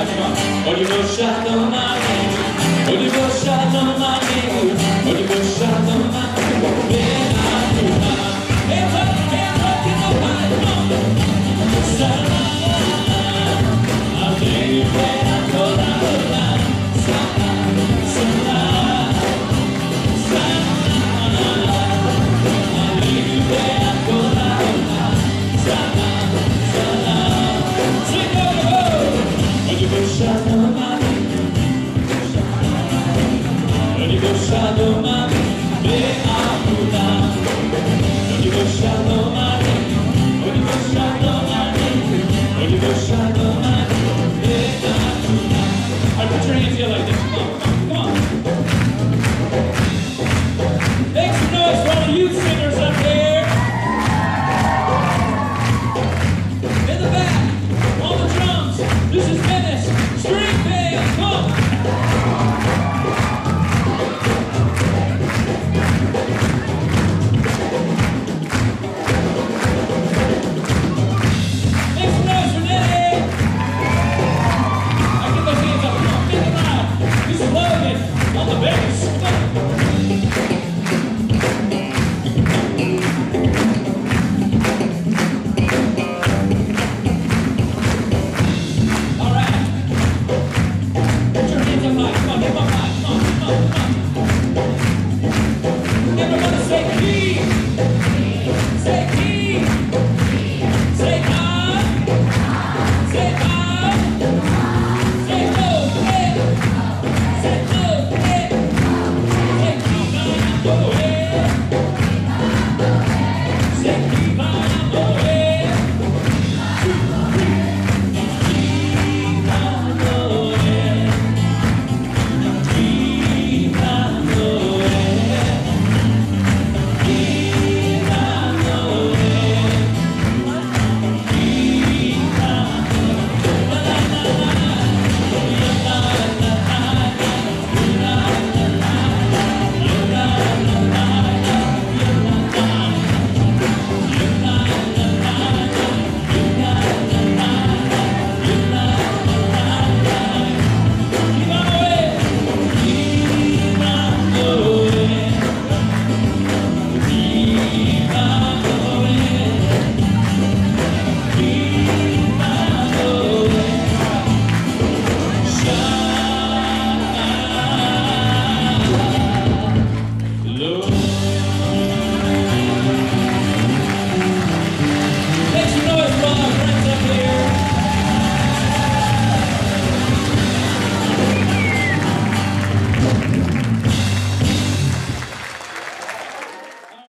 Ogni goccia domani, ogni goccia domani, ogni goccia domani, e che non vai, no, sarà, a me per ancora là, sarà, a me per ancora là, sarà, ogni goccia domani, ogni goccia domani, ogni goccia domani.